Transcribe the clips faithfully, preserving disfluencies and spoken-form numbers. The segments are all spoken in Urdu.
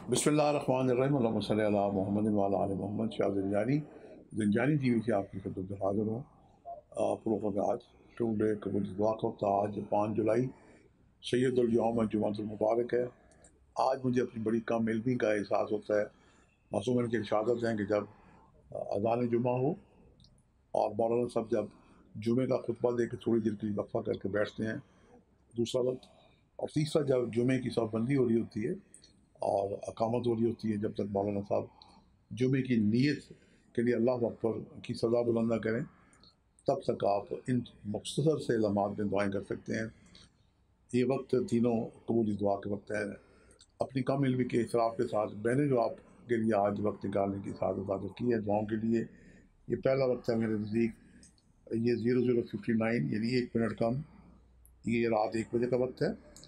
بسم اللہ الرحمن الرحیم، اللہم صلی علی محمد وعلی آل محمد۔ شاہ زنجانی زنجانی ٹی وی سے آپ کی خدمت میں حاضر ہوں۔ پروگرام میں آج ٹوڈے قبول دعا کا وقت، آج پانچ جولائی سید الجمعہ جمعۃ المبارک ہے۔ آج مجھے اپنی بڑی کم علمی کا احساس ہوتا ہے۔ معصومین کی ارشادات ہیں کہ جب اذان جمعہ ہو اور مولانا صاحب جب جمعے کا خطبہ دے کے تھوڑی دیر کے لیے وقفہ کر کے بیٹھتے ہیں، دوسرا وقت، اور تیسرا جب جمعے کی صف بندی ہو رہی ہوتی ہے اور اقامت ہو رہی ہوتی ہے، جب تک مولانا صاحب جمعے کی نیت کے لیے اللہ اکبر کی صدا بلند نہ کریں، تب تک آپ ان مختصر سے لمحات میں دعائیں کر سکتے ہیں۔ یہ وقت تینوں قبولی دعا کے وقت ہے۔ اپنی کم علمی کے اعتراف کے ساتھ میں نے جو آپ کے لیے آج وقت نکالنے کی سعادت حاصل کی ہے دعاؤں کے لیے، یہ پہلا وقت ہے میرے نزدیک، یہ زیرو زیرو ففٹی نائن یعنی ایک منٹ کم، یہ رات ایک بجے کا وقت ہے،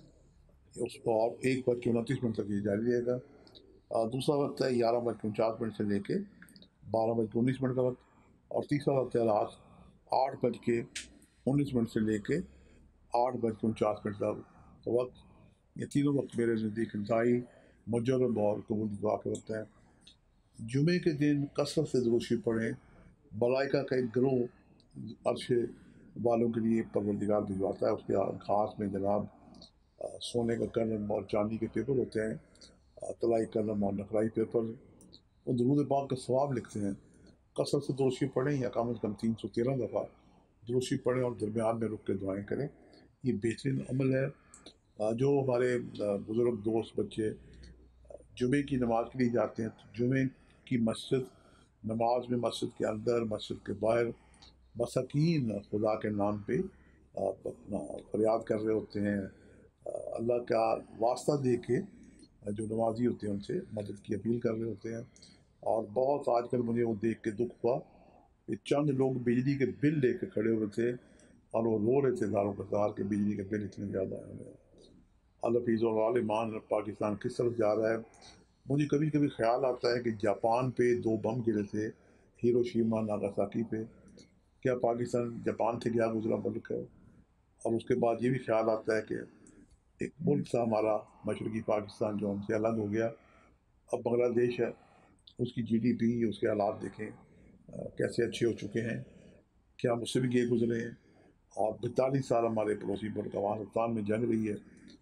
اس کو اور ایک بج کے انتیس منٹ تک یہ جاری رہے گا۔ دوسرا وقت ہے گیارہ بج کے انچاس منٹ سے لے کے بارہ بج کے انیس منٹ کا وقت، اور تیسرا وقت ہے رات آٹھ بج کے انیس منٹ سے لے کے آٹھ بج کے انچاس منٹ کا وقت۔ یہ تینوں وقت میرے نزدیک انتہائی مجرب اور قبول دعا کے وقت ہے۔ جمعے کے دن کثرت سے درود شریف پڑھیں، ملائکہ کا ایک گروہ عرش والوں کے لیے پروردگار بھجواتا ہے۔ اس کے خاص میں جناب سونے کا قلم اور چاندی کے پیپر ہوتے ہیں، طلائی قلم اور نقرائی پیپر، وہ درود پاک کا ثواب لکھتے ہیں۔ کثرت سے درود شریف پڑھیں، یا کم از کم تین سو تیرہ دفعہ درود شریف پڑھیں اور درمیان میں رک کے دعائیں کریں۔ یہ بہترین عمل ہے۔ جو ہمارے بزرگ دوست بچے جمعے کی نماز کے لیے جاتے ہیں تو جمعے کی مسجد نماز میں مسجد کے اندر مسجد کے باہر مساکین خدا کے نام پہ اپنا فریاد کر رہے ہوتے ہیں، اللہ کا واسطہ دے کے جو نمازی ہوتے ہیں ان سے مدد کی اپیل کر رہے ہوتے ہیں۔ اور بہت آج کل مجھے وہ دیکھ کے دکھ ہوا کہ چند لوگ بجلی کے بل لے کے کھڑے ہوئے تھے اور وہ رو رہے تھے داروں کے دار کے بجلی کے بل اتنے زیادہ ہیں۔ الحفیظ اور عالمان پاکستان کس طرف جا رہا ہے؟ مجھے کبھی کبھی خیال آتا ہے کہ جاپان پہ دو بم گرے تھے، ہیروشیما ناگاساکی پہ، کیا پاکستان جاپان سے گیا گزرا ملک ہے؟ اور اس کے بعد یہ بھی خیال آتا ہے کہ ایک ملک تھا ہمارا مشرقی پاکستان جو ہم سے الگ ہو گیا، اب بنگلہ دیش ہے، اس کی جی ڈی پی اس کے حالات دیکھیں کیسے اچھے ہو چکے ہیں، کیا ہم اس سے بھی گئے گزرے ہیں؟ اور پینتالیس سال ہمارے پڑوسی ملک افغانستان میں جنگ رہی ہے،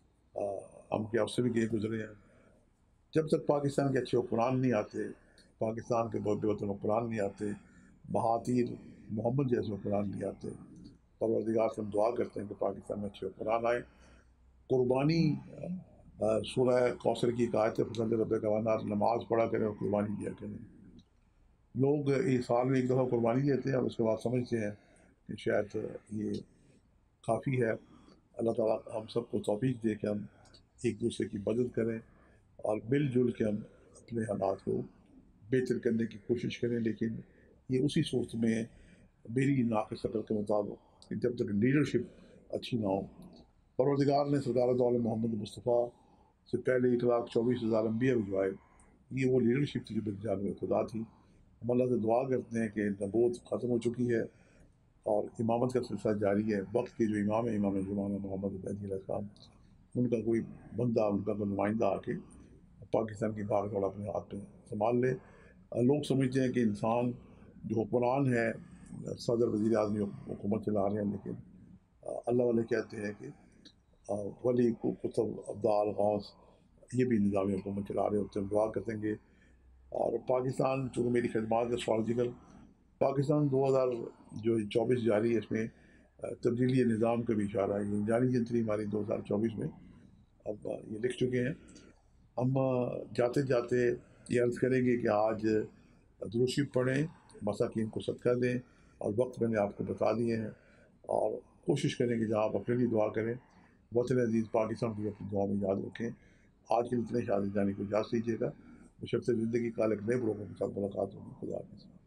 ہم کیا اس سے بھی گئے گزرے ہیں؟ جب تک پاکستان کے اچھے حکمران نہیں آتے، پاکستان کے بہت بے وطن حکمران نہیں آتے، بہادر محمد جیسے حکمران نہیں آتے، پروردگار سے ہم دعا کرتے ہیں کہ پاکستان میں اچھے حکمران آئے۔ قربانی سورہ کوثر کی ایک آیت ہے، فصل رب کا وانات، نماز پڑھا کریں اور قربانی دیا کریں۔ لوگ ایک سال میں ایک دفعہ قربانی دیتے ہیں اور اس کے بعد سمجھتے ہیں کہ شاید یہ کافی ہے۔ اللہ تعالیٰ ہم سب کو توفیق دے کہ ہم ایک دوسرے کی مدد کریں اور مل جل کے ہم اپنے حالات کو بہتر کرنے کی کوشش کریں، لیکن یہ اسی صورت میں میری ناقص عقل کے مطابق کہ جب تک لیڈرشپ اچھی نہ ہو۔ پروردگار نے سرکار دو عالم محمد مصطفیٰ سے پہلے ایک لاکھ چوبیس ہزار انبیاء بھجوائے، یہ وہ لیڈرشپ تھی جو بے جانب خدا تھی۔ ہم اللہ سے دعا کرتے ہیں کہ نبوت ختم ہو چکی ہے اور امامت کا سلسلہ جاری ہے۔ وقت کے جو امام ہے امام زمانہ محمد مہدی علیہ السلام، ان کا کوئی بندہ، ان کا کوئی نمائندہ آ کے پاکستان کی بھاگ دوڑ اپنے ہاتھ میں سنبھال لے۔ لوگ سمجھتے ہیں کہ انسان جو حکمران ہے، صدر وزیر اعظم حکومت چلا رہے ہیں، لیکن اللہ والے کہتے ہیں کہ ولی قطب ابدال غوث یہ بھی نظام حکومت چلا رہے ہوتے ہیں۔ دعا کریں گے۔ اور پاکستان، چونکہ میری خدمات اسٹرالوجیکل پاکستان دو ہزار جو چوبیس جاری ہے، اس میں تبدیلی نظام کا بھی اشارہ ہے۔ یہ جاری جنتری ہماری دو ہزار چوبیس میں اب یہ لکھ چکے ہیں۔ ہم جاتے جاتے یہ عرض کریں گے کہ آج درود شریف پڑھیں، مساکین کو صدقہ دیں، اور وقت میں نے آپ کو بتا دیے ہیں، اور کوشش کریں کہ جہاں آپ اپنے لیے دعا کریں، وطن عزیز پاکستان کو اپنی دعا میں یاد رکھیں۔ آج کے اتنے شادی جانے کو اجازت دیجیے گا، بشرط زندگی کا ایک نئے پروگرام کے ساتھ ملاقات ہوگی۔ خدا حافظ۔